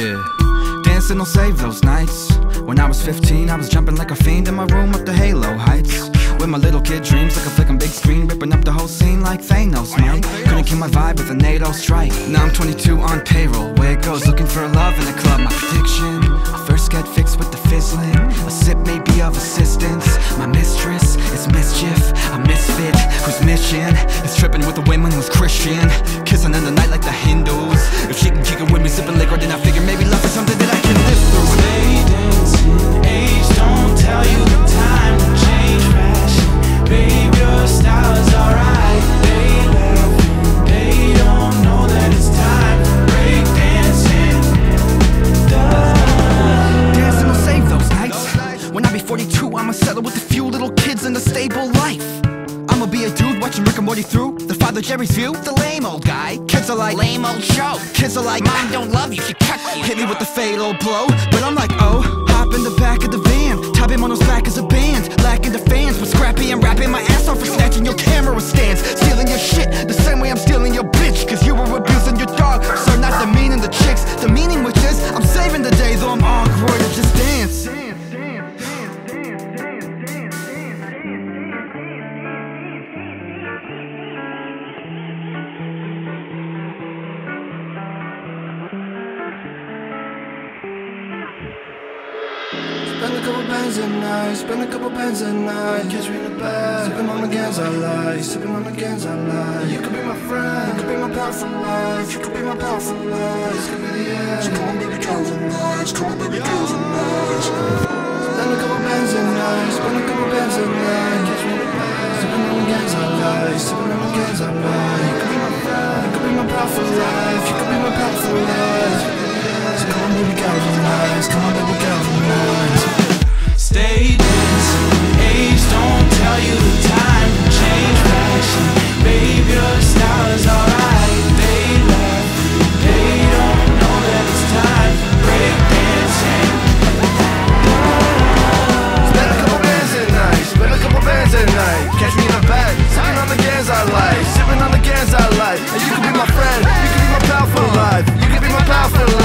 Yeah, dancing will save those nights. When I was 15, I was jumping like a fiend in my room up the Halo Heights. With my little kid dreams, like a flick on big screen, ripping up the whole scene like Thanos, mate. Couldn't kill my vibe with a NATO strike. Now I'm 22 on payroll, where it goes, looking for love in the club. My prediction, I first get fixed with the fizzling. A sip may be of assistance. My mistress is mischief, a misfit whose mission is tripping with a woman who's Christian, kissing in the night like the Hindus. If she can kick it with me, sipping liquor, then I figure maybe love is something that I can live through. Stay dancing, age don't tell you the time to change fashion. Babe, your style is alright. They laughing, they don't know that it's time for break dancing. Dancing will save those nights. When I be 42, I'ma settle with a few little kids and a stable life. I'ma be a dude watching Rick and Morty through the Father Jerry's View. The lame old guy. Kids are like, lame old show. Kids are like, mom don't love you, she cut you. Hit me with the fatal blow, but I'm like, oh, hop in the back of the van. Tabemono's back as a band, lacking the fans, but scrappy and rapping my ass off for snatching your camera stands, stealing your shit the same way I'm stealing your bitch, cause you were abusing your dog. So not the meaning the chicks, the meaning which is I'm saving the day, though I'm awkward to just dance. Spend a couple bands at night, spend a couple bands at night. Catch me in the bag, sipping on the gans I like, sipping on the gans I like. You could be my friend, you could be my pal for life, you could be my pal for life. This could be the end. So come on baby, girls and nights, come on baby, girls and nights. Spend a couple bands at night, spend a couple bands at night. Catch me in the bag, sipping on the gans I like, sipping on the gans I like. You could be my friend, you could be my pal for life, you could be my pal for life. So come on baby, girls and nights, come on baby, girls and nights. Stay dancing, age don't tell you the time to change fashion. Babe, your style is alright. They laugh, they don't know that it's time for break dancing. Spend a couple bands at night, spend a couple bands at night. Catch me in the back, sipping on the gans I like, sipping on the gans I like. And you can be my friend, you can be my pal for life, you can be my pal for life.